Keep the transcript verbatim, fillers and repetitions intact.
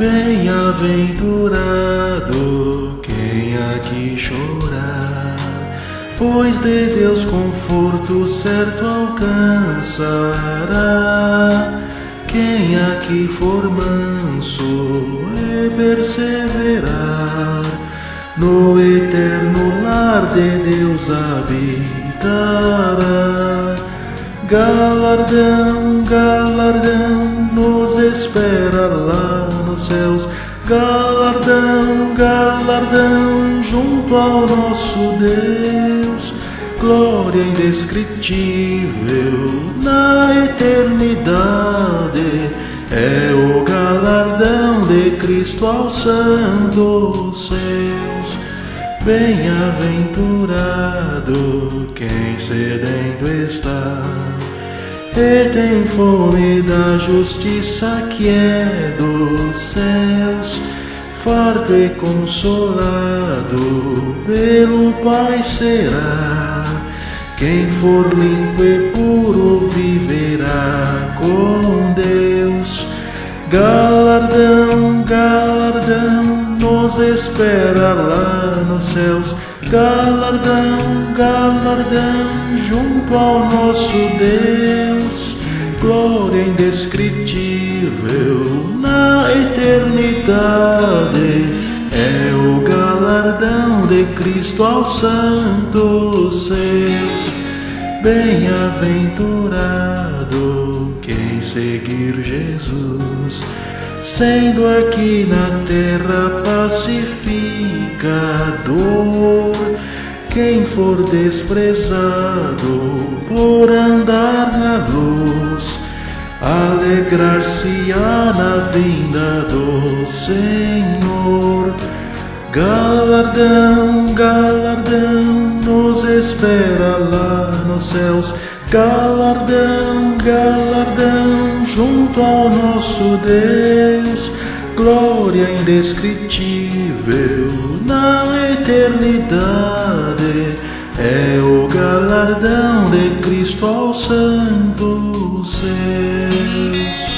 Bem-aventurado quem aqui chorar, pois de Deus conforto certo alcançará. Quem aqui for manso e perseverar, no eterno lar de Deus habitará. Galardão, galardão nos espera lá nos céus. Galardão, galardão junto ao nosso Deus. Glória indescritível na eternidade é o galardão de Cristo aos santos seus. Bem-aventurado quem sedento está e tem fome da justiça que é dos céus, farto e consolado pelo Pai será. Quem for limpo e puro viverá com Deus. Galardão, galardão nos espera lá nos céus. Galardão, galardão junto ao nosso Deus. Glória indescritível na eternidade é o galardão de Cristo aos santos seus. Bem-aventurado quem seguir Jesus, sendo aqui na terra pacificador. Quem for desprezado por andar na luz, alegrar-se-á na vinda do Senhor. Galardão, galardão nos espera lá nos céus. Galardão, galardão junto ao nosso Deus. Glória indescritível na eternidade é o galardão de Cristo aos santos seus.